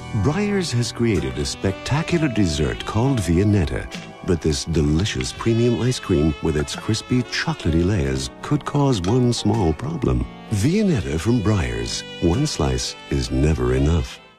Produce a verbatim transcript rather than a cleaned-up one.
Breyers has created a spectacular dessert called Viennetta. But this delicious premium ice cream with its crispy, chocolatey layers could cause one small problem. Viennetta from Breyers. One slice is never enough.